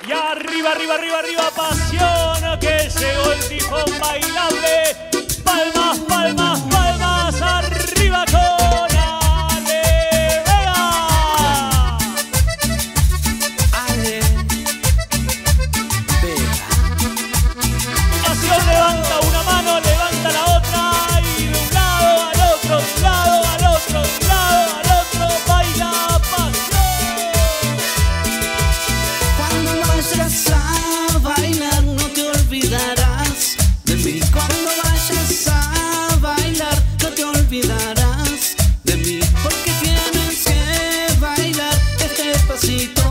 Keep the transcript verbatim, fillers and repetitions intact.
Y arriba, arriba, arriba, arriba, pasión, que llegó el tifón bailable. Palmas, palmas, palmas, arriba con Ale Vega. Ale Vega. Pasión levanta una mano, levanta la otra y de un lado al otro, de un lado al otro, de un lado al otro, baila pasión. Cuando vayas a bailar no te olvidarás de mí. Cuando vayas a bailar no te olvidarás de mí. Porque tienes que bailar este pasito.